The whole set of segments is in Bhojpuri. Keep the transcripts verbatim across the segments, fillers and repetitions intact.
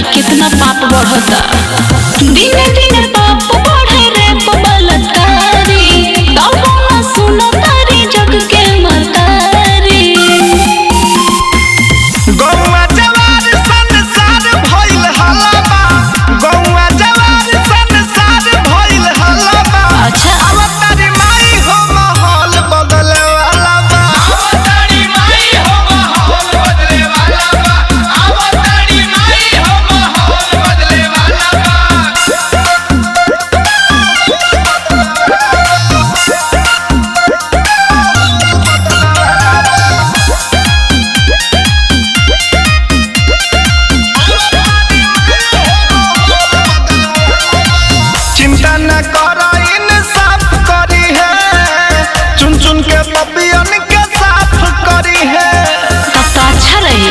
कितना पाप बढ़ता। दिने दिने पाप बढ़े रे बलात्कारी, तब ना सुनो तारी जग के मतारी। गौवा जवार संसार भइल हलाबा, गौवा जवार संसार भइल हलाबा। अच्छा अब तारी माई हो माहौल बदले वाला बा, अब तारी माई हो माहौल बदले वाला बा, अब तारी माई हो माहौल बदले वाला बा। चिंता न कर इंसाफ करी है, चुन चुन के पपियन के साफ करी है। तब तो अच्छा रही।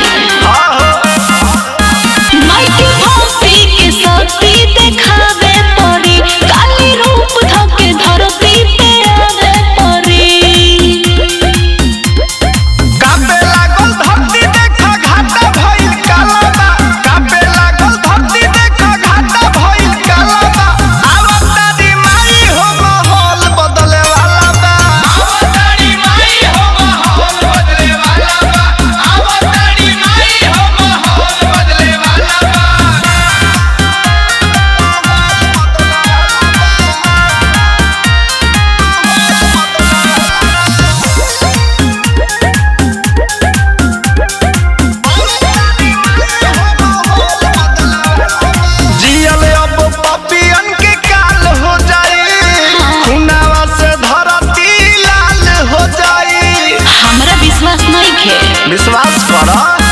माई के भक्ति के शक्ति देखावे पड़ी, काली रूप धके धरती पे आवे पड़ी। कापे लागल धरती देखा घाटा भइल कालाबा, कापे लागल धरती देखा घाटा भइल कालाबा। अब तारी माई हो माहौल बदले वाला बा, अब तारी माई हो माहौल बदले वाला बा, अब तारी माई हो माहौल बदले वाला बा। जियल अब पपियन के काल हो जाई, खुनावा से धरती लाल हो जाई। हमरा विश्वास नहीं खे। विश्वास कर।